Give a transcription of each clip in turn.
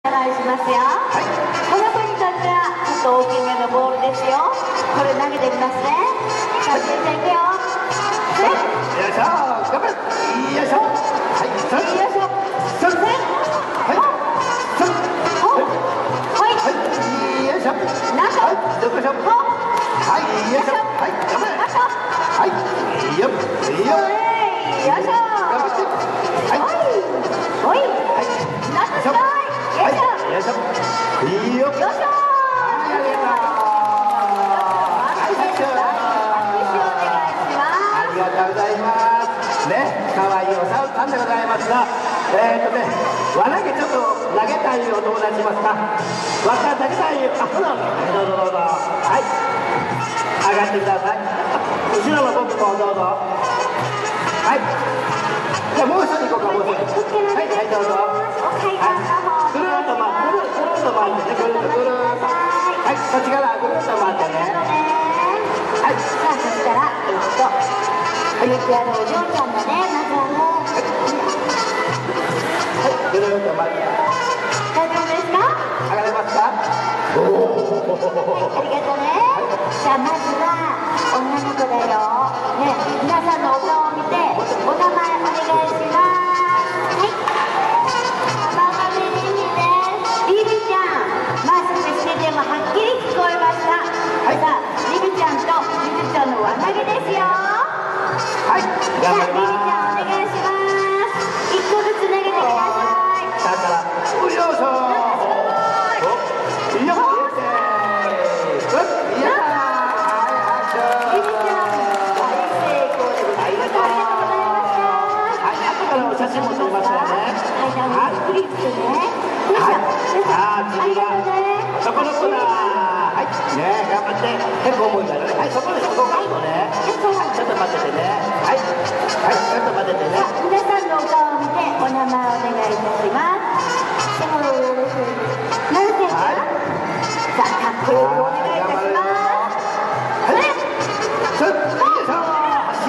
お願いしますよ。はい、この子にとってはちょっと大きめのボールですよ。これ投げてみますね。さあ、じいちゃんいくよ。はい、 よいしょ、頑張る。よいしょ。はい、それ。 よいしょ。それ。 はい、それ。 はい、 はい、よいしょ。 なんと。 はい、どこでしょ。はい、よいしょ。はい、頑張れ。はい、よっ、よっ。 よいしょ。 頑張って。はい。 おい。はい。なんとすごい。よいしょ。 よいしょ。いいよ。よいしょ。はい、ありがとう。はい、拍手お願いします。ありがとうございます。ね、可愛いおさおさんでございますが、輪投げちょっと投げたいお友達いますか。輪投げたい、どうぞどうぞ。はい。上がってください。後ろの僕もどうぞ。はい。じゃあもう一人行こうか、もう一人。はい、はい、どうぞ。はい。ぐるっと回ってね、ぐるっと。はい、こっちからぐるっと回ってね。はい。 さあ、そしたら、お嬢ちゃんのね、まずははい、ぐるっと回って。 大丈夫ですか？ 上がれますか？おお。 ありがとうね。じゃあまずは女の子だよ。ね、皆さんのお顔を見てお名前お願いします。はい。浜辺リリです。リリちゃん、マスクしててもはっきり聞こえました。はい。さあ、リリちゃんとリリちゃんの輪投げですよ。 はい。 じゃあリリちゃんお願いします。一個ずつ投げてください。 下から。よいしょ。写真も撮りましたよね。はい。次は男の子だ。はい。ね、頑張って。結構重いからね。はい、そこでそこカットね。ちょっと待っててね。はい。はい、ちょっと待っててね。 皆さんのお顔を見てお名前をお願いいたします。何ですか？さあ、かっこよくお願いいたします。はい。 それ。よいしょ。はい。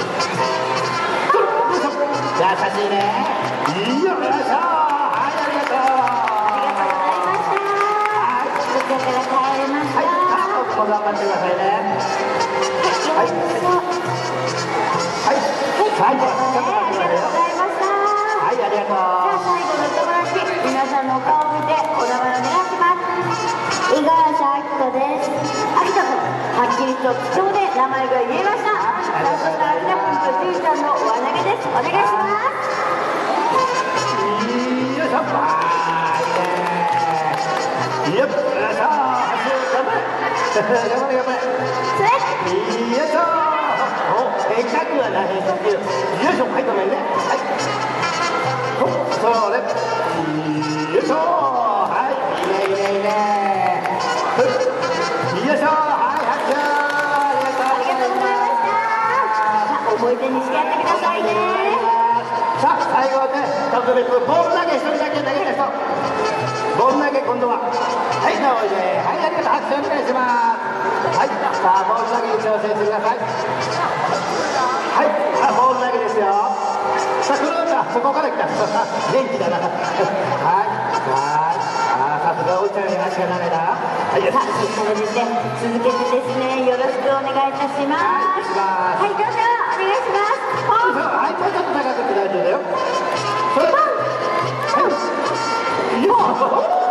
じゃあ写真ね。いいよ、よいしょ。はい、ありがとう。 ありがとうございました。はい、こちらから帰れました。 はい、僕も頑張ってくださいね。はい。はい。最後、ちょっと待ってくださいよ。はい、ありがとう。じゃあ最後の友達、皆さんのお顔を見てお名前お願いします。五十嵐明人です。明人君、はっきりと口調で名前が言えました。そして明人君とじいちゃんの輪投げです。お願いします。 よいしょ。はいね。よっ、よいしょ。頑張れ。頑張れ、頑張れ。よいしょ。お、変化球はない変化球。よいしょ、はい、ごめんね。はい。それ。よいしょ。はい、いいね、いいね、いいね。よいしょ。はい、拍手。ありがとうございました。 思い出にしてやってくださいね。 さあ、最後はね、特別ボール投げ、一人だけ投げた人。ボール投げ、今度は。はい、どうぞ。はい、ありがとう。拍手お願いします。はい、さあ、ボール投げに挑戦してください。はい、ボール投げですよ。さあ、来るんだ。そこから来た。元気だな。はい、さすがおいちゃんに足が長いな。はい、 さあ、それですね、続けてですね、よろしくお願いいたします。はい、どうぞ、お願いします。 はい、もうちょっと高くて大丈夫だよ。それ。はい。よっ。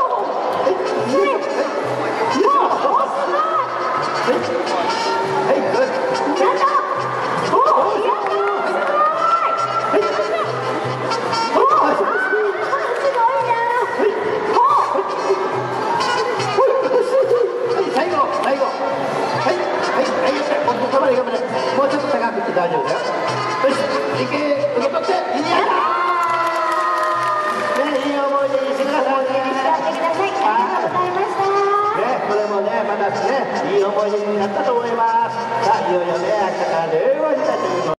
もうちょっと高くて大丈夫だよ。よし、受け取って、いいやだー。ね、いい思い出にしてくださいね。 ありがとうございました。 ね、これもね、またね、いい思い出になったと思います。さあ、いよいよね、明日から令和になってくるの。